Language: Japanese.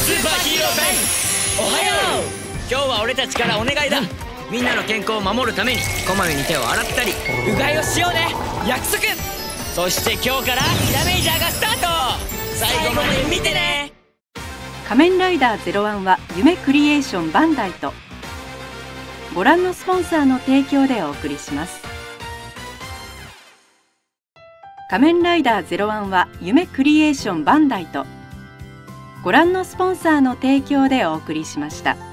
ーパーヒーローベン。おはよう。今日は俺たちからお願いだ。みんなの健康を守るためにこまめに手を洗ったりうがいをしようね。約束。そして今日からキラメイジャーがスタート。最後まで見てね。 仮面ライダー01は夢クリエーションバンダイとご覧のスポンサーの提供でお送りします。仮面ライダー01は夢クリエーションバンダイとご覧のスポンサーの提供でお送りしました。